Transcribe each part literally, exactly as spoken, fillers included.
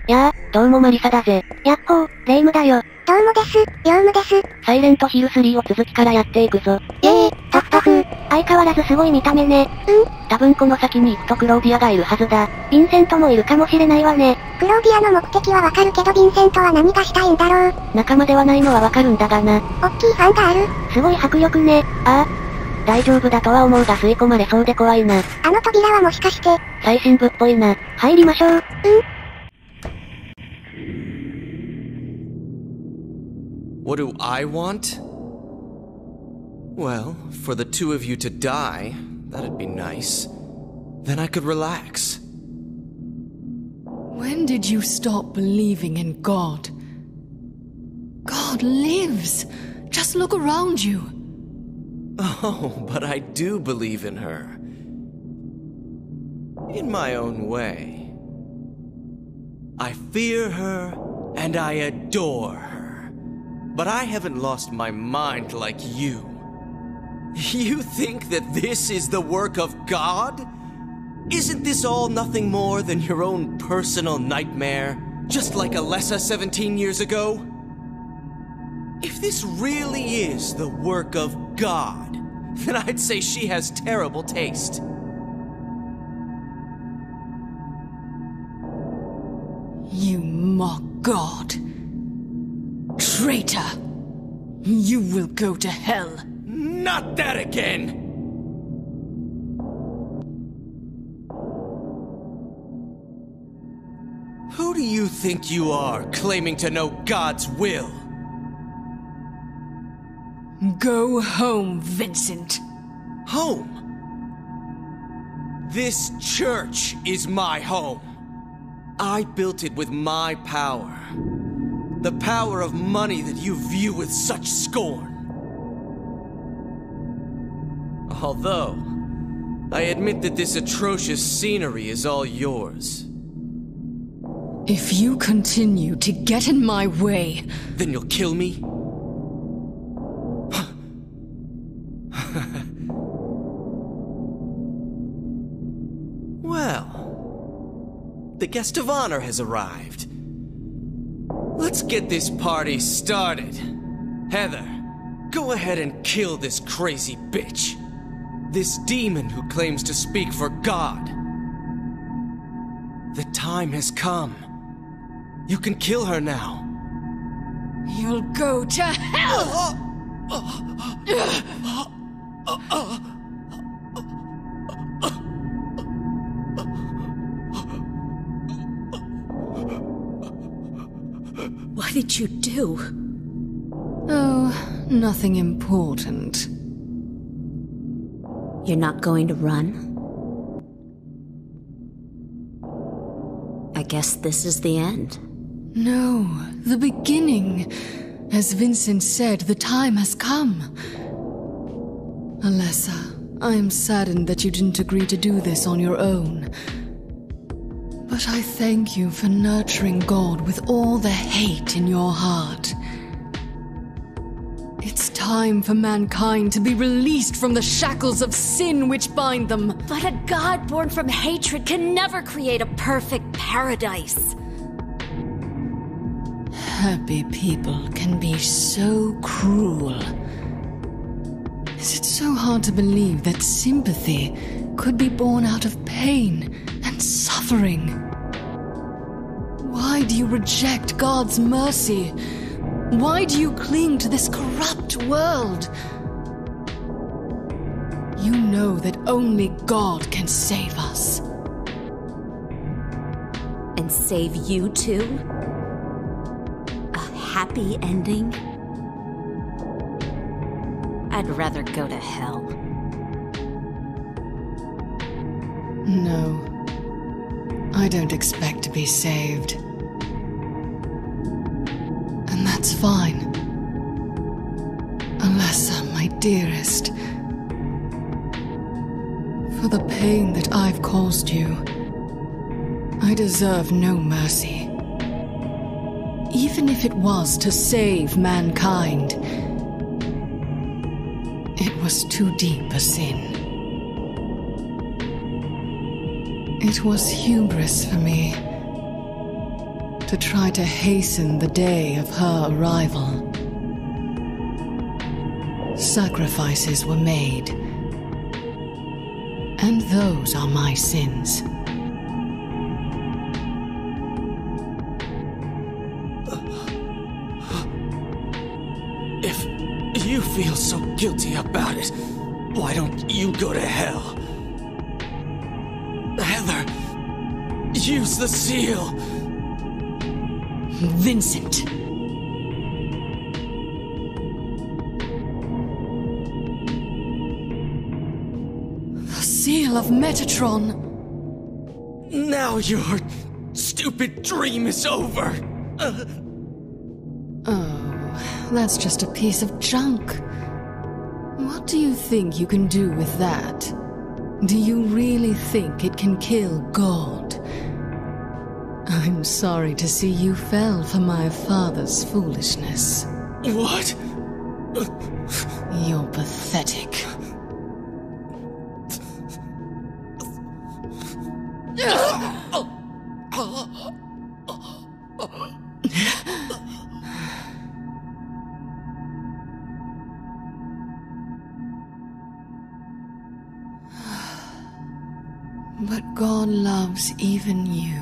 やあ、どうもマリサだぜ。 やっほー、レイムだよ。どうもです、ヨウムです。 サイレントヒルスリーを続きからやっていくぞ。 イェーイ、タフタフー。相変わらずすごい見た目ね。 うん多分この先に行くとクローディアがいるはずだ。 ヴィンセントもいるかもしれないわね。クローディアの目的はわかるけどヴィンセントは何がしたいんだろう。 仲間ではないのはわかるんだがな。 おっきいファンがある。すごい迫力ね。 ああ。大丈夫だとは思うが吸い込まれそうで怖いな。 あの扉はもしかして、 最新部っぽいな。 入りましょう。うん。 What do I want? Well, for the two of you to die, that'd be nice. Then I could relax. When did you stop believing in God? God lives! Just look around you. Oh, but I do believe in her. In my own way. I fear her, and I adore her. But I haven't lost my mind like you. You think that this is the work of God? Isn't this all nothing more than your own personal nightmare? Just like Alessa seventeen years ago? If this really is the work of God, then I'd say she has terrible taste. You mock God. Traitor! You will go to hell. Not that again! Who do you think you are, claiming to know God's will? Go home, Vincent. Home? This church is my home. I built it with my power. The power of money that you view with such scorn. Although, I admit that this atrocious scenery is all yours. If you continue to get in my way... Then you'll kill me? Well, the guest of honor has arrived. Let's get this party started. Heather, go ahead and kill this crazy bitch. This demon who claims to speak for God. The time has come. You can kill her now. You'll go to hell! What did you do? Oh, nothing important. You're not going to run? I guess this is the end. No, the beginning. As Vincent said, the time has come. Alessa, I am saddened that you didn't agree to do this on your own. But I thank you for nurturing God with all the hate in your heart. It's time for mankind to be released from the shackles of sin which bind them. But a God born from hatred can never create a perfect paradise. Happy people can be so cruel. Is it so hard to believe that sympathy could be born out of pain and suffering? Why do you reject God's mercy? Why do you cling to this corrupt world? You know that only God can save us. And save you too? A happy ending? I'd rather go to hell. No. I don't expect to be saved. And that's fine. Alessa, my dearest. For the pain that I've caused you, I deserve no mercy. Even if it was to save mankind, it was too deep a sin. It was hubris for me. to try to hasten the day of her arrival. Sacrifices were made, and those are my sins. If you feel so guilty about it, why don't you go to hell? Heather, use the seal! Vincent! The seal of Metatron! Now your stupid dream is over! Uh. Oh, that's just a piece of junk. What do you think you can do with that? Do you really think it can kill God? I'm sorry to see you fell for my father's foolishness. What? You're pathetic. But God loves even you.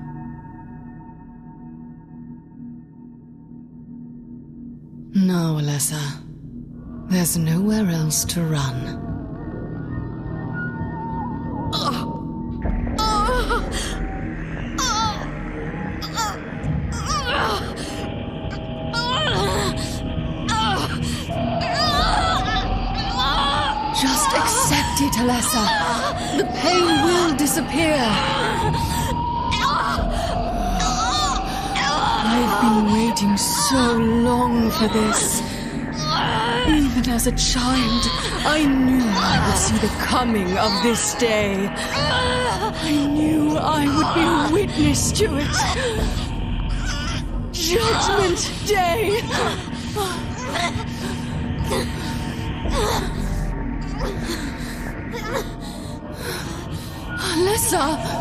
No, Alessa. There's nowhere else to run. Just accept it, Alessa. The pain will disappear. I've been waiting so long for this. Even as a child, I knew I would see the coming of this day. I knew I would be witness to it. Judgment Day! Alessa!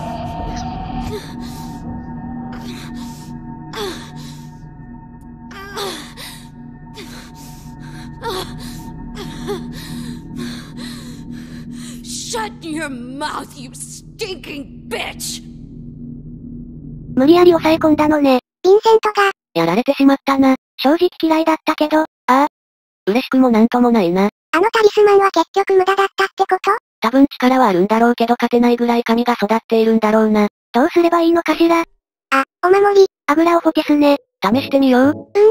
Shut your mouth, you stinking bitch! 無理やり抑え込んだのね。ヴィンセントが。 やられてしまったな。 正直嫌いだったけど。ああ。嬉しくもなんともないな。 あのタリスマンは結局無駄だったってこと？ 多分力はあるんだろうけど勝てないぐらい髪が育っているんだろうな。 どうすればいいのかしら？あ、お守り、油をフォテスね。 試してみよう。 うん。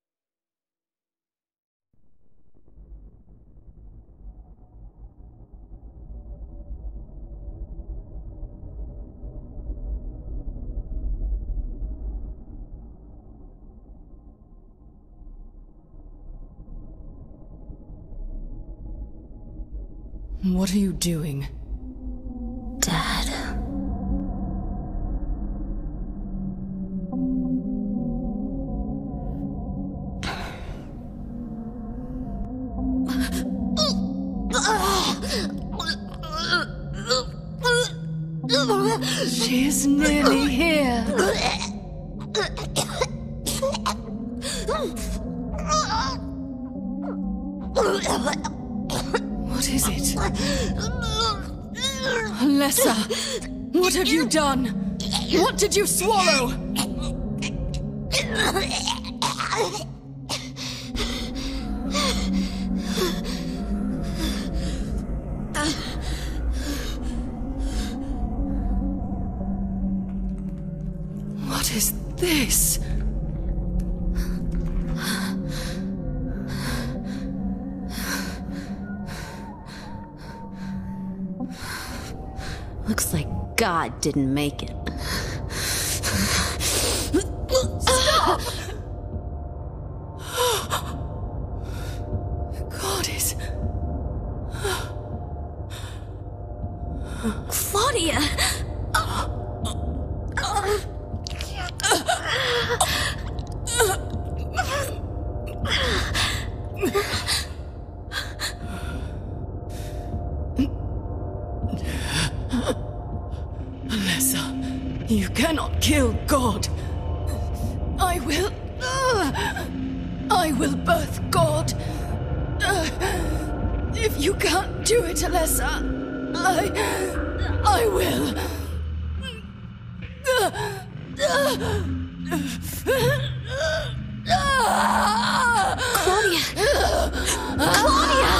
What are you doing? Dad. She's nearly here. What is it? Alessa, what have you done? What did you swallow? What is this? Looks like God didn't make it. Stop! God is... Claudia! Alessa, you cannot kill God. I will... Uh, I will birth God. Uh, if you can't do it, Alessa, I... I will. Uh, uh, Claudia! Claudia!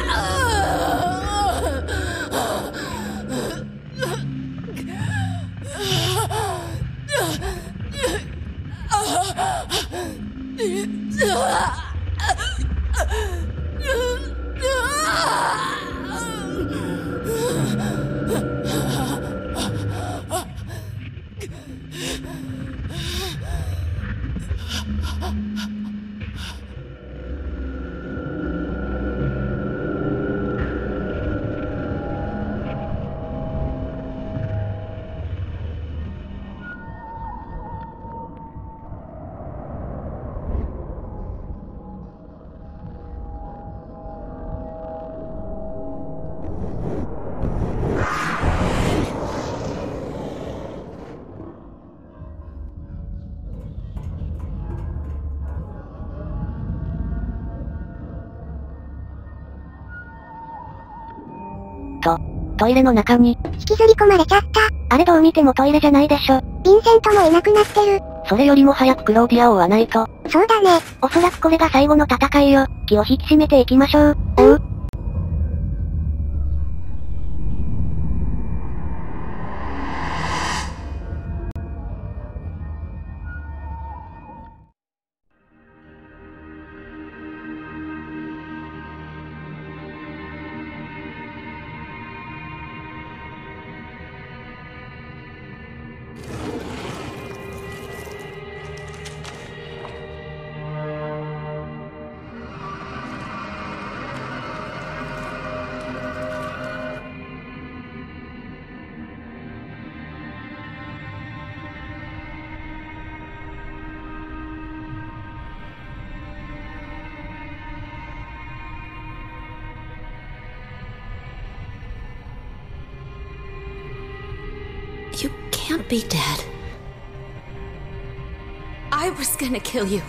と、トイレの中に、 引きずり込まれちゃった。 あれどう見てもトイレじゃないでしょ。 ヴィンセントもいなくなってる。 それよりも早くクローディアを追わないと。 そうだね。 おそらくこれが最後の戦いよ。気を引き締めていきましょう。おう。 You can't be dead. I was gonna kill you.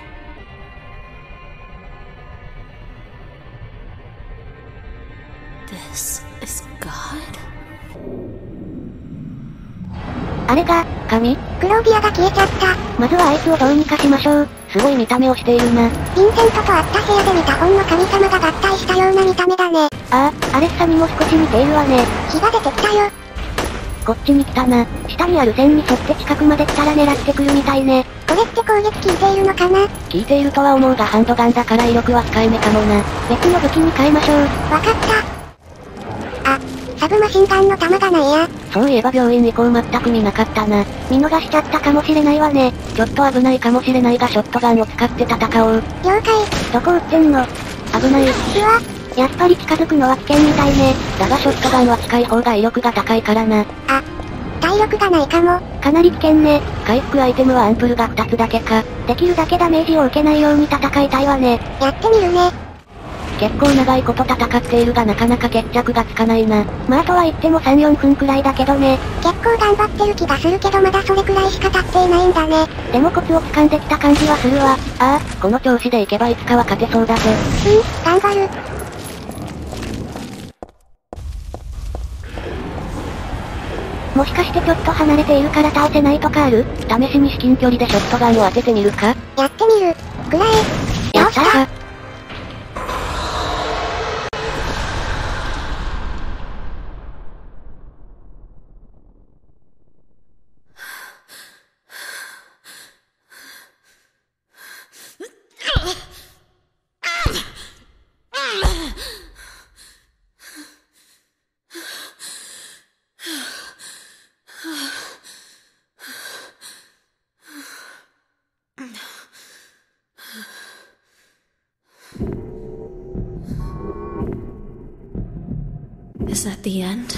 This is God? あれが、神？ クローディアが消えちゃった。 まずはあいつをどうにかしましょう。すごい見た目をしているな。 ヴィンセントと会った部屋で見た本の神様が合体したような見た目だね。 ああ、アレッサにも少し似ているわね。 火が出てきたよ。 こっちに来たな。下にある線に沿って近くまで来たら狙ってくるみたいね。 これって攻撃効いているのかな？ 効いているとは思うがハンドガンだから威力は控えめかもな。別の武器に変えましょう。 わかった。あ、サブマシンガンの弾がないや。 そういえば病院以降全く見なかったな。見逃しちゃったかもしれないわね。ちょっと危ないかもしれないがショットガンを使って戦おう。 了解。 どこ撃ってんの？危ない。 うわ。 やっぱり近づくのは危険みたいね。だがショットガンは近い方が威力が高いからな。 あ、体力がないかも。 かなり危険ね。回復アイテムはアンプルがふたつだけか。できるだけダメージを受けないように戦いたいわね。 やってみるね。 結構長いこと戦っているがなかなか決着がつかないな。まあとは言ってもさん、よんぷんくらいだけどね。 結構頑張ってる気がするけどまだそれくらいしか経っていないんだね。 でもコツを掴んできた感じはするわ。ああ、この調子でいけばいつかは勝てそうだぜ。 うん、頑張る。 もしかしてちょっと離れているから倒せないとかある？試しに至近距離でショットガンを当ててみるか？ やってみる。くらえ。 やったー。 Is that the end?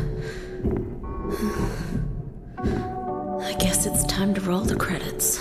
I guess it's time to roll the credits.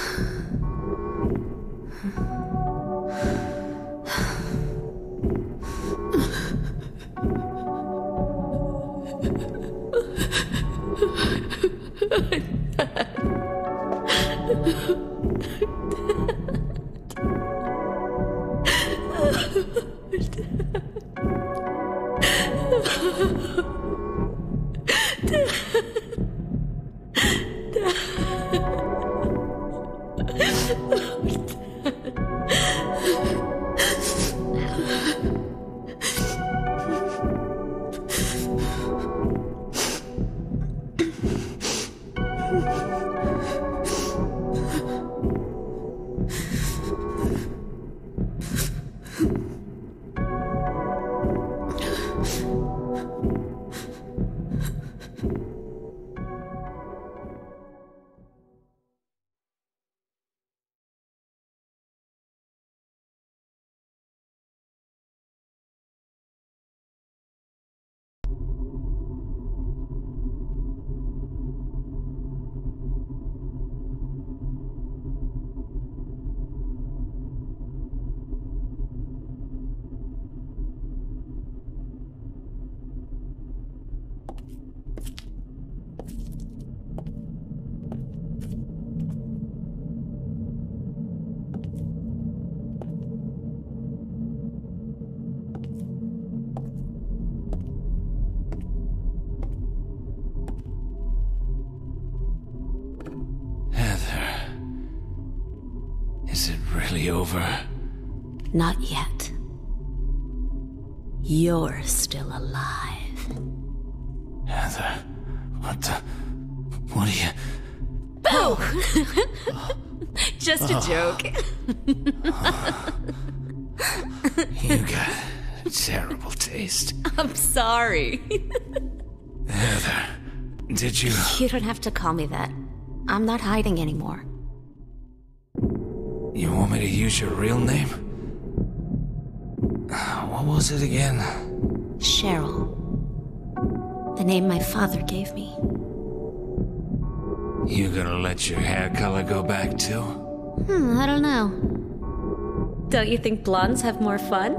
Over? Not yet. You're still alive. Heather, what the... What are you... Boo! Just a joke. You got a terrible taste. I'm sorry. Heather, did you... You don't have to call me that. I'm not hiding anymore. You want me to use your real name? What was it again? Cheryl. The name my father gave me. You gonna let your hair color go back too? Hmm, I don't know. Don't you think blondes have more fun?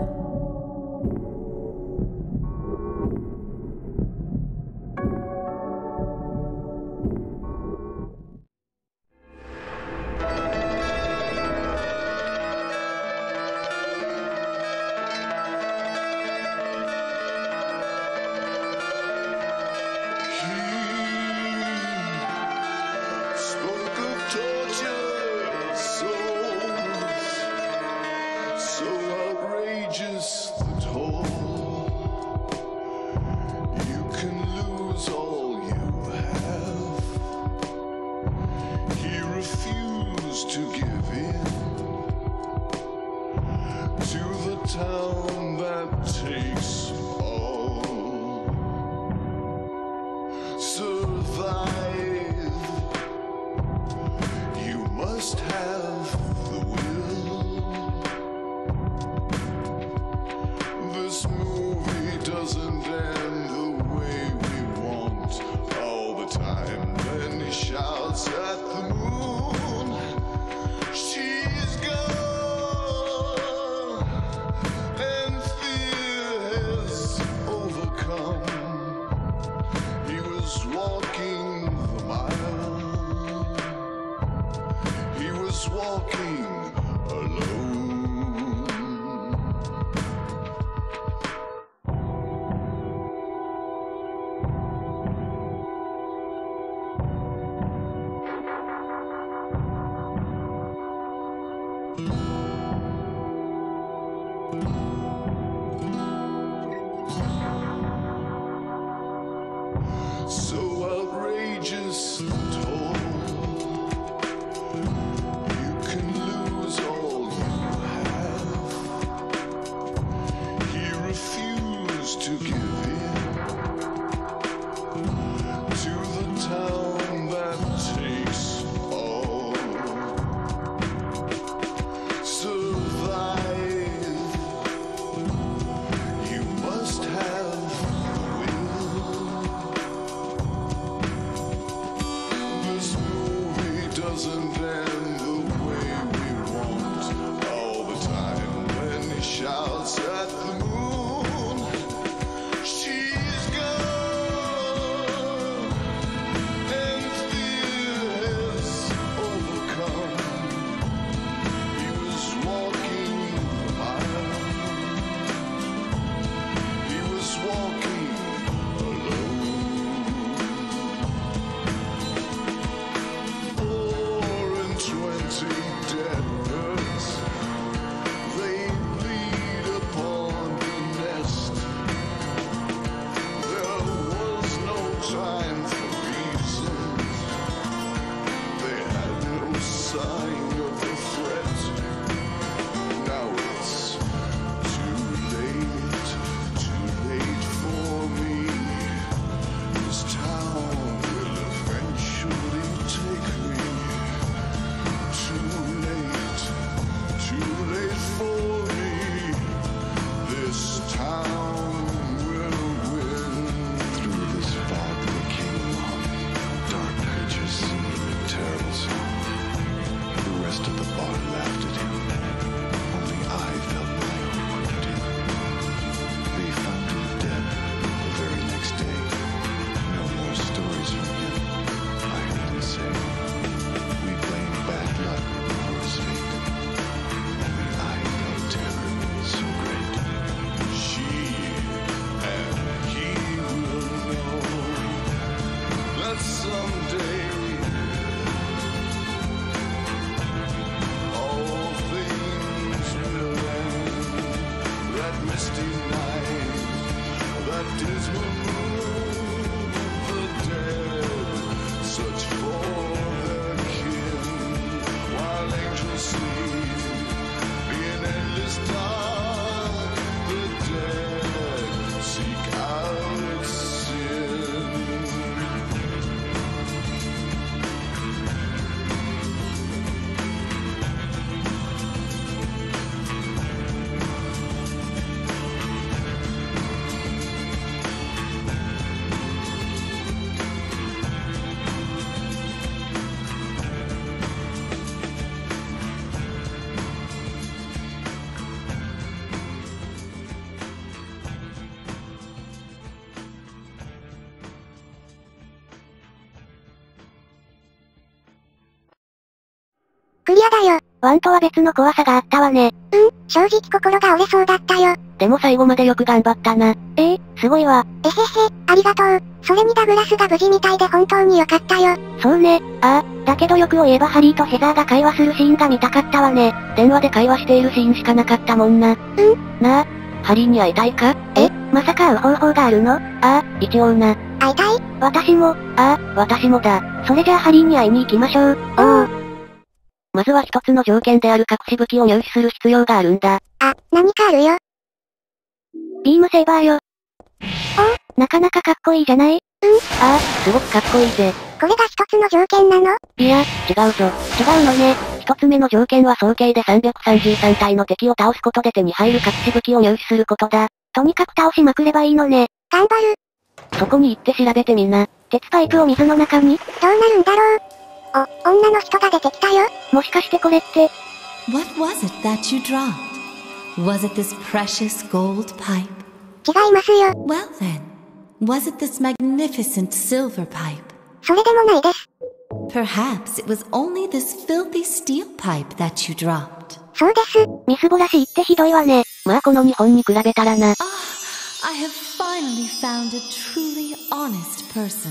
クリアだよ。 ワンとは別の怖さがあったわね。 うん、正直心が折れそうだったよ。 でも最後までよく頑張ったな。ええ、すごいわ。 えへへ、ありがとう。それにダグラスが無事みたいで本当によかったよ。 そうね、ああ、だけど欲を言えばハリーとヘザーが会話するシーンが見たかったわね。電話で会話しているシーンしかなかったもんな。 うんなあ、ハリーに会いたいか？え、まさか会う方法があるの？ああ、一応な。 会いたい？ 私も、ああ、私もだ。それじゃあハリーに会いに行きましょう。 おお。 まずは一つの条件である隠し武器を入手する必要があるんだ。 あ、何かあるよ。 ビームセーバーよ。お、なかなかかっこいいじゃない？うん。ああ、すごくかっこいいぜ。 これが一つの条件なの？ いや、違うぞ。違うのね。一つ目の条件は総計でさんびゃくさんじゅうさん体の敵を倒すことで手に入る隠し武器を入手することだ。とにかく倒しまくればいいのね。 頑張る。 そこに行って調べてみな。鉄パイプを水の中に？ どうなるんだろう。お、女の人が出てきたよ。 もしかしてこれって。 What was it that you dropped? Was it this precious gold pipe? 違いますよ。 Well then, was it this magnificent silver pipe? それでもないです。 Perhaps it was only this filthy steel pipe that you dropped. そうです。 みすぼらしいってひどいわね。まあこの日本に比べたらな。 Ah, I have finally found a truly honest person.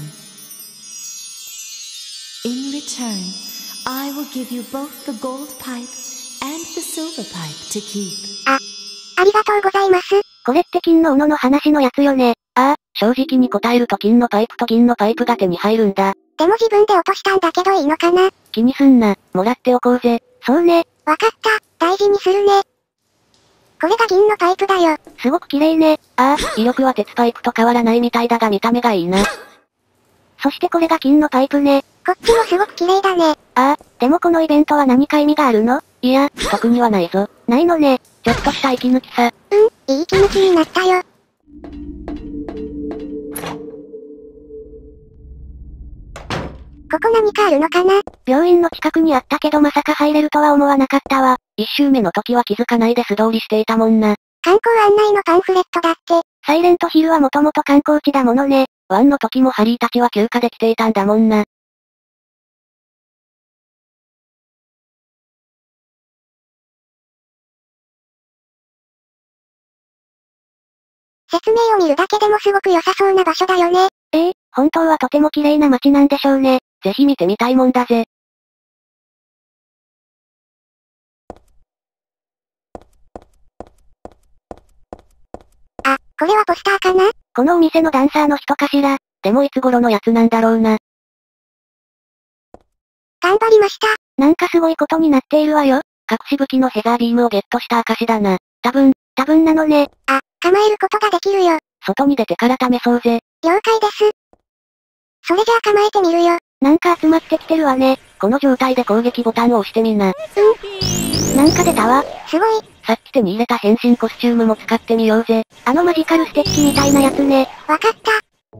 In return, I will give you both the gold pipe and the silver pipe to keep. あ、ありがとうございます。 これって金の斧の話のやつよね。ああ、正直に答えると金のパイプと銀のパイプが手に入るんだ。 でも自分で落としたんだけどいいのかな？ 気にすんな、もらっておこうぜ。そうね。 わかった、大事にするね。これが銀のパイプだよ。 すごく綺麗ね。ああ、威力は鉄パイプと変わらないみたいだが見た目がいいな。そしてこれが金のパイプね。 こっちもすごく綺麗だね。 ああ、でもこのイベントは何か意味があるの？いや、特にはないぞ。ないのね。ちょっとした息抜きさ。 うん、いい息抜きになったよ。ここ何かあるのかな？ 病院の近くにあったけどまさか入れるとは思わなかったわ。一周目の時は気づかないで素通りしていたもんな。 観光案内のパンフレットだって。 サイレントヒルはもともと観光地だものね。ワンの時もハリーたちは休暇で来ていたんだもんな。 説明を見るだけでもすごく良さそうな場所だよね。 ええ、本当はとても綺麗な街なんでしょうね。ぜひ見てみたいもんだぜ。 あ、これはポスターかな？ このお店のダンサーの人かしら。でもいつ頃のやつなんだろうな。 頑張りました。 なんかすごいことになっているわよ。隠し武器のヘザービームをゲットした証だな。多分、多分なのね。 あ、構えることができるよ。 外に出てから試そうぜ。 了解です。それじゃあ構えてみるよ。 なんか集まってきてるわね。この状態で攻撃ボタンを押してみな。うん。なんか出たわ。 すごい。 さっき手に入れた変身コスチュームも使ってみようぜ。あのマジカルステッキみたいなやつね。 わかった。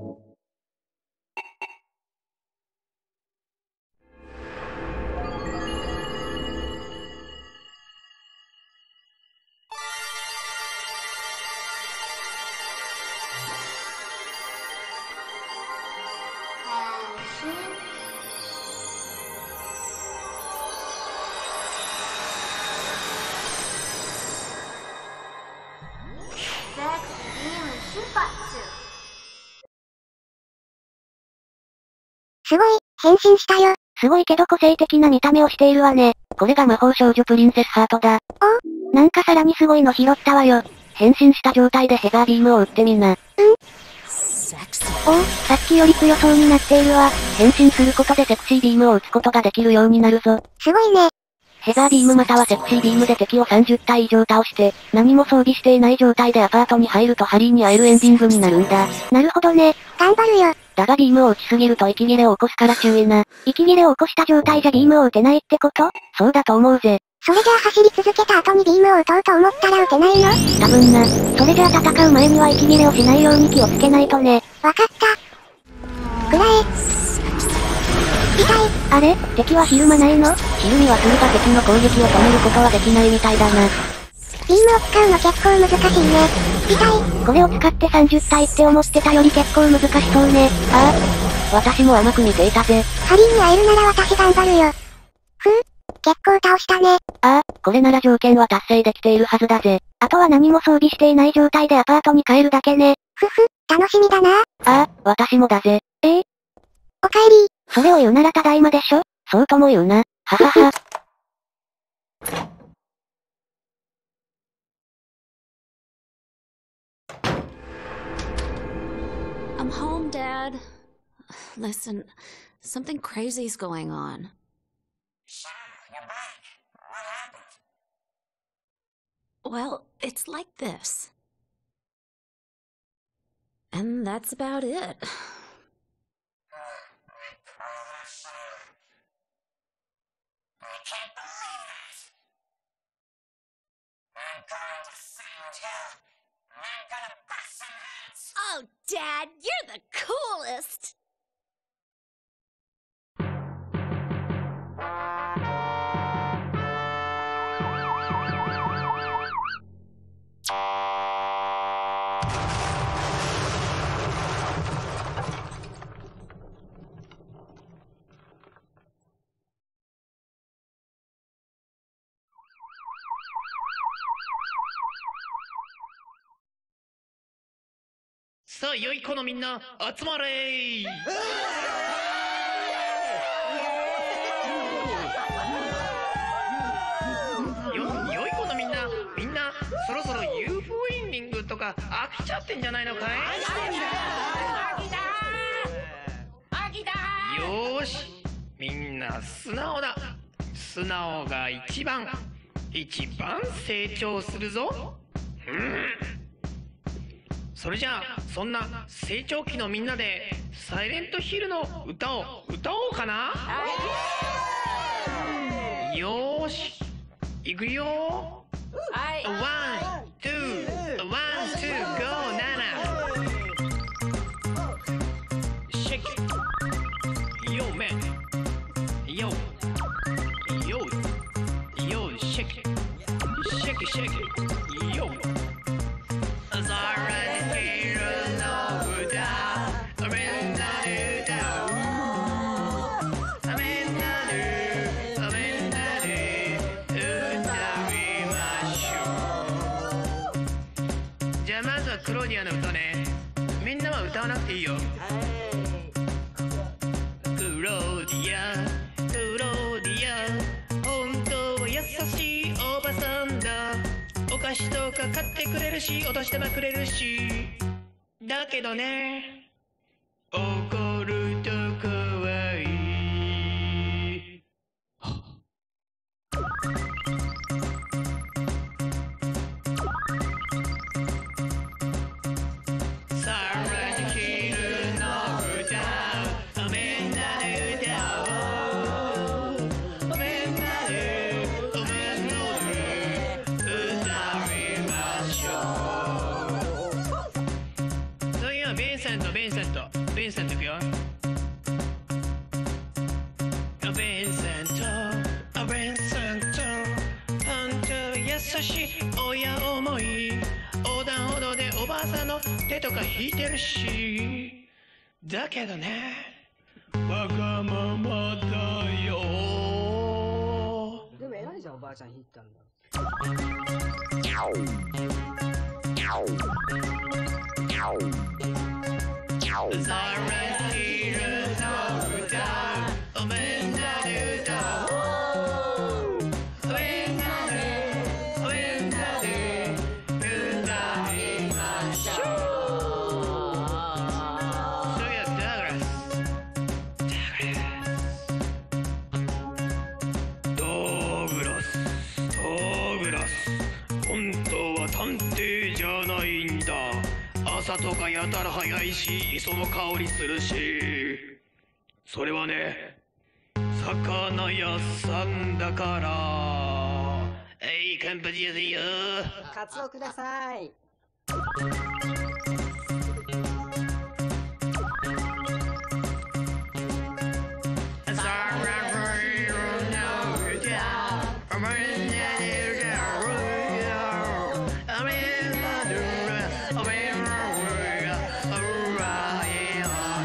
すごい、変身したよ。 すごいけど個性的な見た目をしているわね。これが魔法少女プリンセスハートだ。 お？ なんかさらにすごいの拾ったわよ。変身した状態でヘザービームを撃ってみな。 うん。 おお、さっきより強そうになっているわ。変身することでセクシービームを撃つことができるようになるぞ。 すごいね。 ヘザービームまたはセクシービームで敵をさんじゅったい以上倒して、何も装備していない状態でアパートに入るとハリーに会えるエンディングになるんだ。なるほどね。 頑張るよ。 だがビームを撃ちすぎると息切れを起こすから注意な。息切れを起こした状態じゃビームを撃てないってこと？そうだと思うぜ。 それじゃあ走り続けた後にビームを撃とうと思ったら撃てないの？ 多分な。それじゃあ戦う前には息切れをしないように気をつけないとね。 わかった。くらえ。痛い。 あれ？敵はひるまないの？ひるみはするが敵の攻撃を止めることはできないみたいだな。 ビームを使うの結構難しいね。痛い。 これを使ってさんじゅったいって思ってたより結構難しそうね。ああ。私も甘く見ていたぜ。 ハリーに会えるなら私頑張るよ。ふぅ。 結構倒したね。 ああ、これなら条件は達成できているはずだぜ。 あとは何も装備していない状態でアパートに帰るだけね。ふふ、楽しみだな。 ああ、私もだぜ。 ええ。おかえり。 それを言うならただいまでしょ。そうとも言うな。ははは。 I'm home, Dad. Listen, something crazy's going on. So, you're back. What happened? Well, it's like this. And that's about it. I can't believe it. I'm going to find you. I'm gonna bust some heads. Oh, Dad, you're the coolest! "さあ良い子のみんな集まれー!」よ良い子のみんなみんなそろそろ ユーフォー エンディングとか飽きちゃってんじゃないのかい？よーし、みんな素直だ。素直が一番一番成長するぞ。うん。それじゃあそんな成長期のみんなでサイレントヒルの歌を歌おうかな。よーし、いくよ。ワン、ツー、ワン、ツー、ゴー、ナナ。シェイク、ヨーメン、ヨー、ヨー、ヨー、シェイク、シェイク、シェイク、ヨー。じゃあまずはクローディアの歌ね。みんなは歌わなくていいよ。クローディア、クローディア、本当は優しいおばさんだ。お菓子とか買ってくれるし、お年玉くれるし。だけどね、怒ると怖い。ヴィンセント、ヴィンセント、ヴィンセントいくよ。ヴィンセント、ヴィンセント、本当は優しい親思い。横断歩道でおばあさんの手とか引いてるし。だけどね、わがままだよ。 でも偉いじゃん、おばあちゃん引いたんだ。 サイレントヒルの歌をみんなで歌おう。みんなで、みんなで歌いましょう。そりゃダグラス、ダグラス、ダグラス、本当は探偵じゃないんだ。朝とかやたら早いし、磯の香りするし。それはね、魚屋さんだから。えい、カンパチやせよ。 カツオください。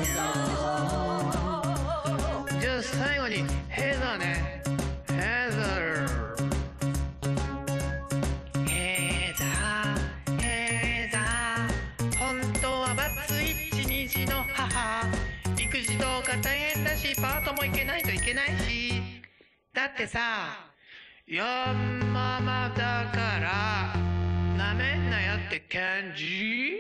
最後にヘザーね。ヘザってさ、ヤンママだからなめんなよって感じ。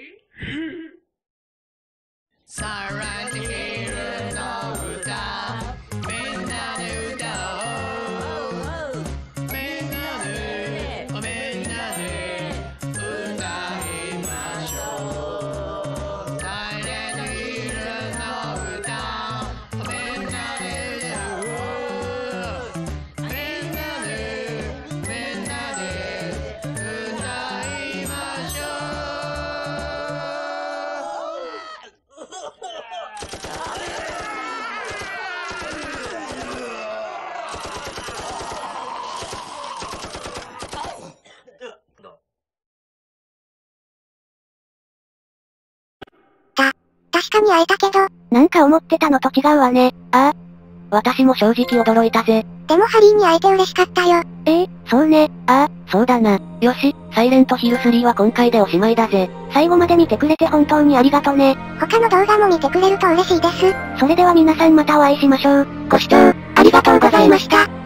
サラジヒルの歌、みんなで歌おう。みんなで、みんなで歌いましょう。サラジヒルの歌、みんなで歌おう。みんなで、みんなで歌いましょう。 確かに会えたけど、 なんか思ってたのと違うわね。ああ。私も正直驚いたぜ。 でもハリーに会えて嬉しかったよ。 ええ、そうね。ああ、そうだな。よし、サイレントヒルスリーは今回でおしまいだぜ。最後まで見てくれて本当にありがとね。 他の動画も見てくれると嬉しいです。 それでは皆さんまたお会いしましょう。 ご視聴、ありがとうございました。